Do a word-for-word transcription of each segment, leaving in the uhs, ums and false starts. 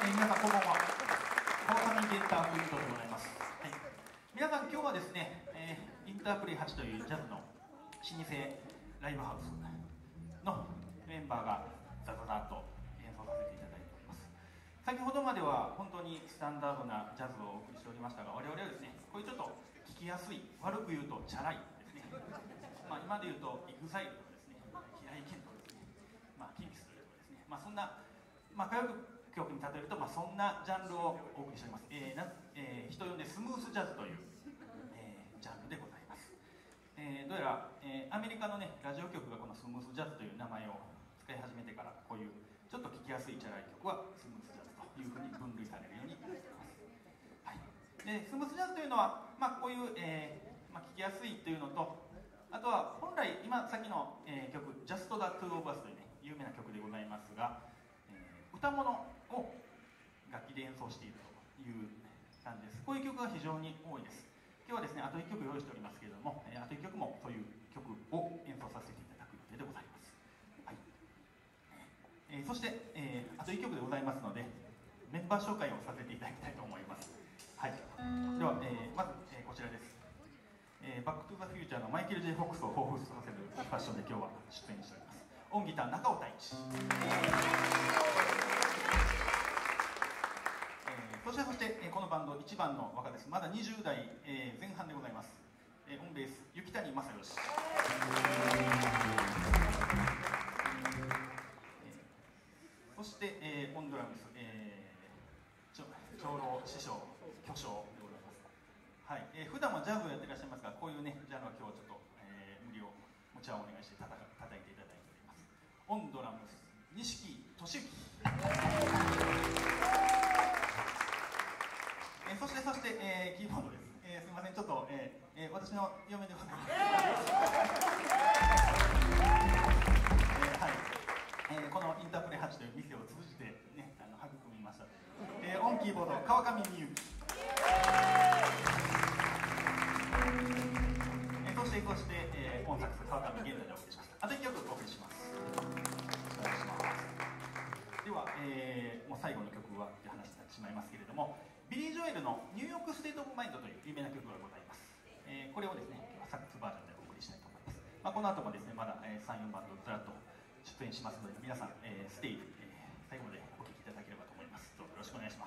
えー、皆さんこんばんは。川上ゲンターフユートでございます。はい、皆さん今日はですね、えー、インタープレイはちというジャズの老舗ライブハウスのメンバーがザザザッと演奏させていただいております。先ほどまでは本当にスタンダードなジャズをお送りしておりましたが、我々はですね、こういうちょっと聴きやすい、悪く言うとチャラいですね、まあ、今で言うとエグザイルとかですね、平井堅とですね、まあ、キンキスというとかですね、まあ、そんな、まあ、歌謡曲に例えると、まあ、そんなジャンルをお送りしております。えーなえー、人呼んでスムースジャズという、えー、ジャンルでございます。えー、どうやら、えー、アメリカの、ね、ラジオ局がこのスムースジャズという名前を使い始めてから、こういうちょっと聴きやすいチャラい曲はスムースジャズというふうに分類されるようになっています。はい、でスムースジャズというのは、まあ、こういう、えーまあ、聴きやすいというのと、あとは本来今さっきの、えー、曲「Just the Two of Us」という、ね、有名な曲でございますが、えー、歌物を楽器で演奏しているという感じです。こういう曲が非常に多いです。今日はですね、あといっきょく用意しておりますけれども、えー、あといっきょくもそういう曲を演奏させていただく予定でございます。はい、えー、そして、えー、あといっきょくでございますので、メンバー紹介をさせていただきたいと思います。はい、では、えー、まず、えー、こちらです。えー、バック・トゥ・ザ・フューチャーのマイケル・ジェイ・フォックスを彷彿とさせるファッションで今日は出演しております。音ギター中尾太一、えー、そしてそして、えー、このバンド一番の若です。まだにじゅう代、えー、前半でございます。えー、オンベース雪谷正義、えー、そして、えー、オンドラムス、えー、長老師匠巨匠でございます。はい、えー、普段はジャズをやっていらっしゃいますが、こういうねジャンルは今日はちょっと、えー、無理を持ちはお願いしてたた叩いていただいております。オンドラムス錦俊之、えー、そしてそして、えー、キーボードです。えー、すみません、ちょっと、えーえー、私の嫁でございます。えーはいえー、このインタープレイはちという店を通じて、ね、あの育みました、えー、オンキーボード川上美幸、そしてそして、えー、音楽川上現在でお送りしました。あといっきょくお送りします。お願いします。では、えー、もう最後の曲はって話になってしまいますけれども、ビリー・ジョエルの「ニューヨーク・ステート・オブ・マインド」という有名な曲がございます。えー、これをですね、今日はサックスバージョンでお送りしたいと思います。まあ、この後もですね、まだ、えー、さん、よんばんとずらっと出演しますので、皆さん、えー、ステイ、えー、最後までお聴きいただければと思います。どうぞよろしくお願いします。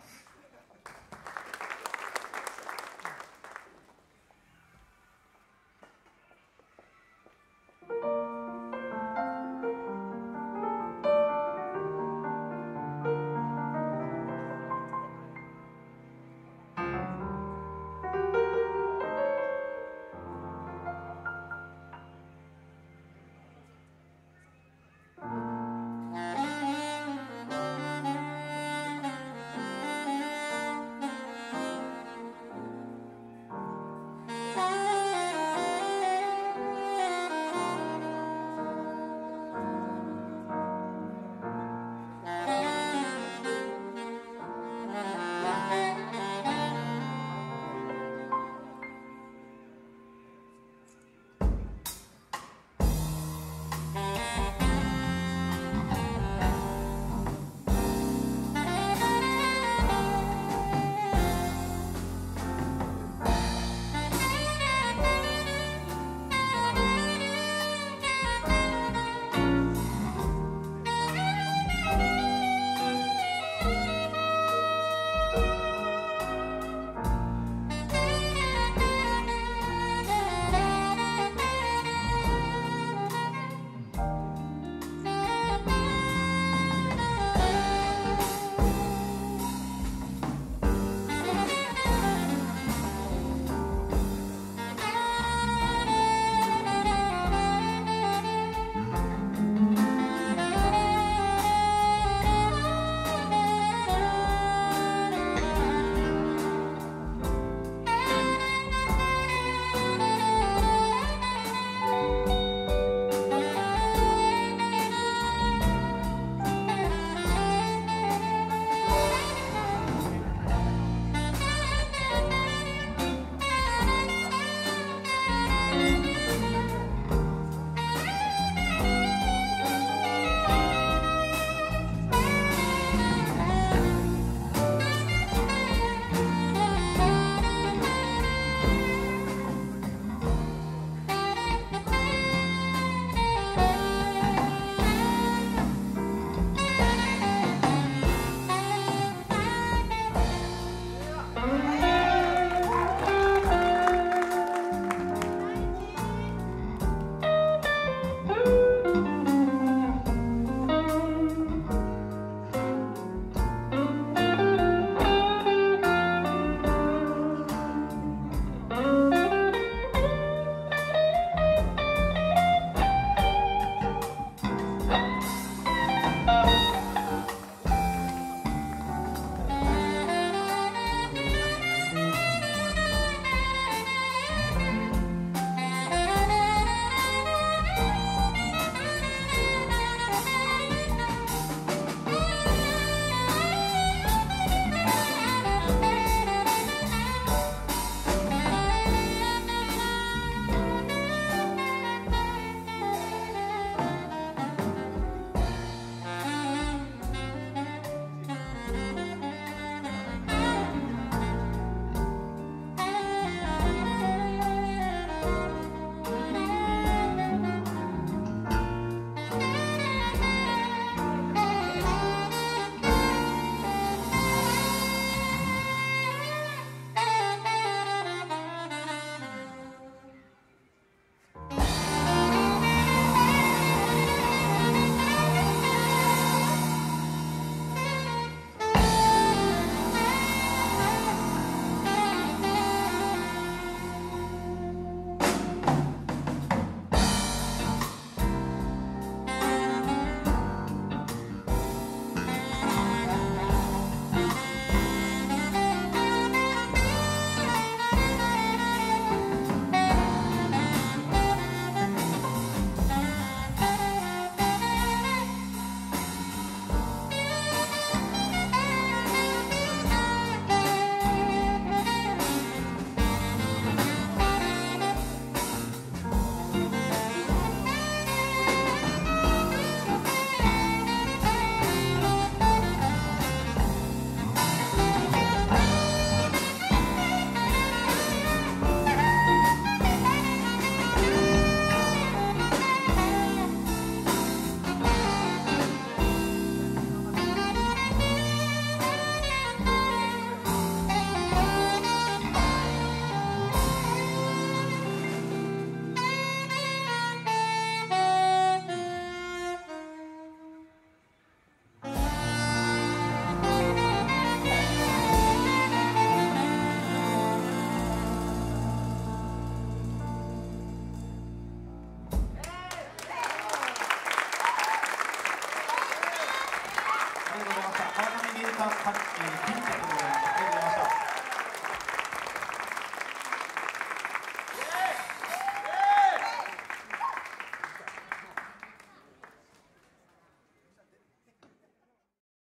た、えー、ピン